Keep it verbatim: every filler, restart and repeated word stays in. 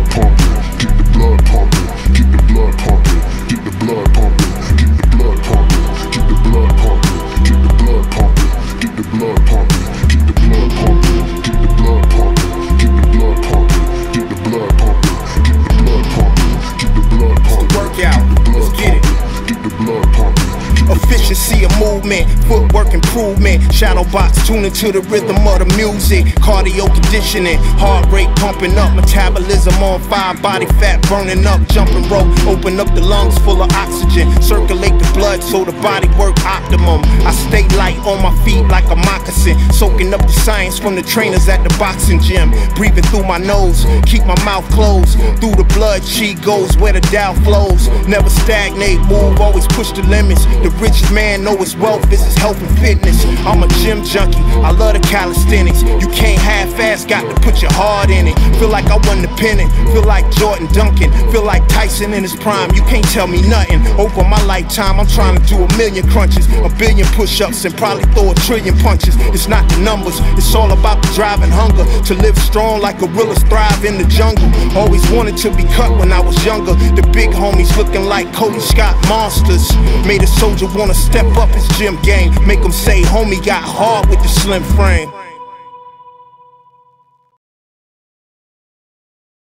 blood pumping, keep the blood pumping, keep the blood pumping, keep the blood pumping, keep the blood pumping, keep the blood pumping, keep the blood pumping, keep the blood pumping, keep the blood pumping, keep the blood pumping, keep the blood pumping, keep the blood pumping, keep the blood pumping, keep the blood pumping. Workout, let's get it. Keep the blood pumping. Efficiency of movement, footwork improvement, shadow box tuning to the rhythm of the music, cardio conditioning, heart rate pumping up, metabolism on fire, body fat burning up, jumping rope, open up the lungs full of oxygen, circulate the blood so the body work optimum. I stay light on my feet like a moccasin, soaking up the science from the trainers at the boxing gym, breathing through my nose, keep my mouth closed, through the blood chi goes where the Tao flows, never stagnate, move, always push the limits. The richest man know his wealth is his health and fitness. I'm a gym junkie, I love the calisthenics. You can't half-ass, got to put your heart in it. Feel like I won the pennant, feel like Jordan Duncan, feel like Tyson in his prime. You can't tell me nothing. Over my lifetime, I'm trying to do a million crunches, a billion push-ups, and probably throw a trillion punches. It's not the numbers, it's all about the drive and hunger to live strong like gorillas thrive in the jungle. Always wanted to be cut when I was younger. The big homies looking like Cody Scott monsters. Made a soldier wanna step up his gym game, make him say homie got hard with the slim frame.